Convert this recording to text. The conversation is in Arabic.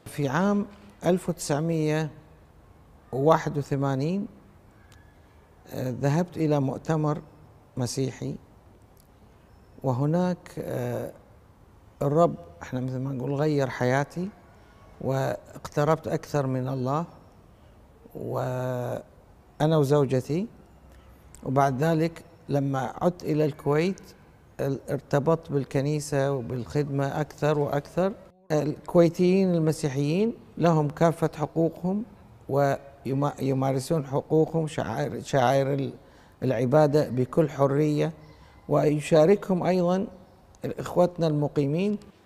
في عام 1981 ذهبت إلى مؤتمر مسيحي، وهناك الرب احنا مثل ما نقول غير حياتي، واقتربت أكثر من الله وأنا وزوجتي. وبعد ذلك لما عدت إلى الكويت ارتبطت بالكنيسة وبالخدمة أكثر وأكثر. الكويتيين المسيحيين لهم كافة حقوقهم ويمارسون حقوقهم، شعائر العبادة بكل حرية، ويشاركهم أيضا إخوتنا المقيمين